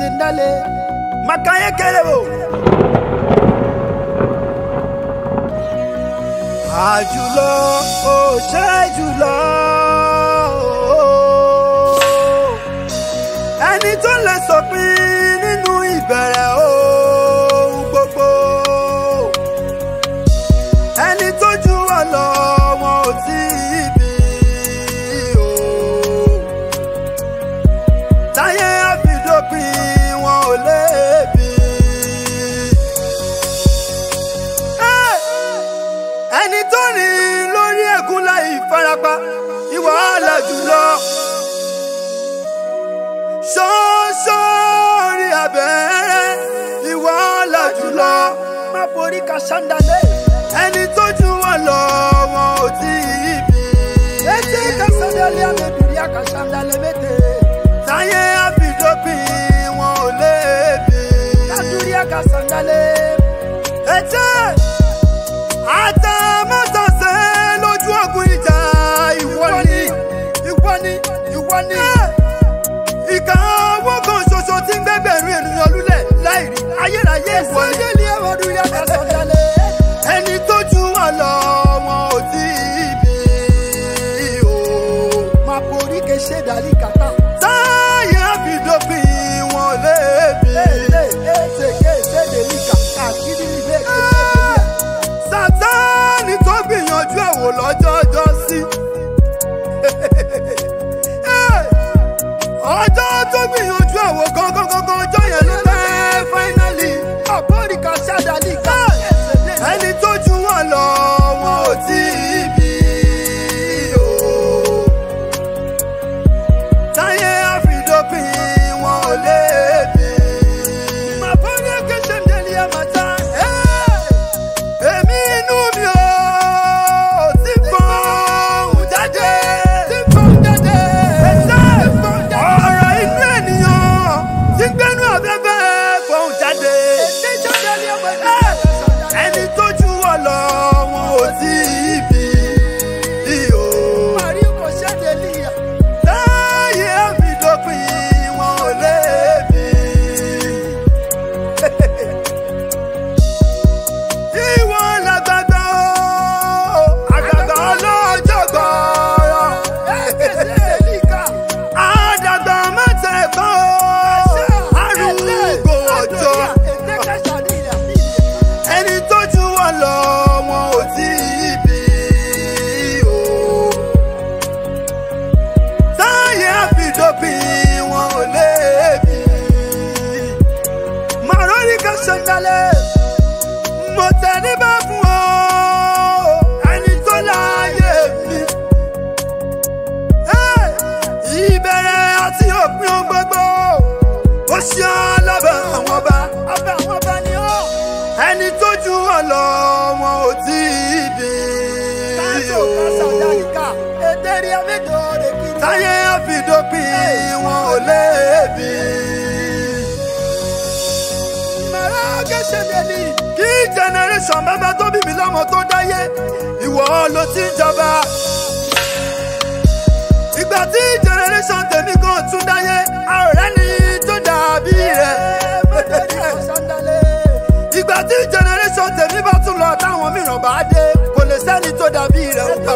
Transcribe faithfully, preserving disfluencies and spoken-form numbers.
sindale makaye kelebo àjùlọ ó ṣe jùlọ ẹni tó lè sọpin nínú ìbẹ̀rẹ̀ ohun gbogbo ẹni tó jù wá lọ wọn ò tí ì bí o táyé àfidópin wọn ò lè bí ẹni tó rìn lórí ẹ̀gún láì farapa ìwà àlà jùlọ sọ́ọ́sọ́ọ́rí abẹ́rẹ́ ìwà àlà jùlọ má borí ka ṣàǹdálẹ̀ ẹni tó jù wọ́n lọ wọn ò tí ì bí etí ka ṣàǹdálẹ̀ àmẹ́bìrì àkà ṣàǹdálẹ̀ mẹ́tẹ̀ táyé àfidópin wọn ò lè bí kádùrí àkà ṣàǹdálẹ̀ etí àtàmọ́tàṣe lójú ọ̀gùn ìjà ìwọ ni ìwọ ni ìwọ ni ìkà owó kan ṣoṣo tí ń gbẹgbẹ̀rún ènìyàn lulẹ̀ láìrí ayérayé ìwọ ni ẹni ẹwọ́dún yàtọ̀ sọ̀tẹ́lẹ̀ ẹni tó jù wá lọ wọn ò tí ì bí o máa borí kéṣe dàlí kàtà táyé àfidópin wọn lè bí ètè kéṣe dèlí kàtà kiri ilé kéṣe Sátánì tó gbìyànjú ẹ̀ wò lọ́jọ́ ọjọ́ sí. Ọjọ́ tó gbìyànjú ẹ̀ wò gangan gangan ọjọ́ yẹn ló fẹ́ fáínálì. Àbóríkà ṣàdálì ká. Ẹni tó jù wọ́n lọ wọn ò tí ì bí o. Táyé àfidópin wọn ò lè bí. Màbọ́rí ẹ̀kẹ́ṣẹ́ ń délé ẹ̀ máa ta. Èmi inú mi ò ti fọ́n jáde. Ti fọ́n jáde. Ẹ̀sẹ̀ ọ̀rọ̀ inú ènìyàn ti gbẹ́nu afẹ́fẹ́ fọ́n jáde. Ẹni tó jù wọ́n lọ wọn ò tí ì bí o. Táyé àfidópin wọn ò lè bí. Ìwọ làgbàgbà o, àgbàgbà ọlọ́jọ́ gbọ́rọ̀. Àdàgbà mẹ́tẹ̀ẹ̀kọ́ o, arúgbó ọjọ́. Ẹni tó jù wọ́n lọ wọn ò tí ì bí o. Táyé àfidópin wọn ò lè bí. Màrọ́rí ká ṣàǹdálẹ̀. Mo tẹríba fún ọ ẹni tó láyé mi. Ìbẹ̀rẹ̀ àti òpin ohun gbogbo ó ṣe alábẹ́ àwọn ọba. Abẹ́ àwọn ọba ni ó. Ẹni tó jù wọ́n lọ wọn ò tí ì bí o. Táyé àfidópin wọn ò lè bí. Kí generation bàbá tó bí mi lọ́mọ tó dáyé ìwọ ló ti ń jọba. Ìgbà tí generation tèmi kan tún dáyé a ò rẹ́ni tó dàbí rẹ̀. Ìgbà tí generation tèmi bá tún lọ táwọn mìíràn bá dé kò lè sẹ́ni tó dàbí rẹ̀.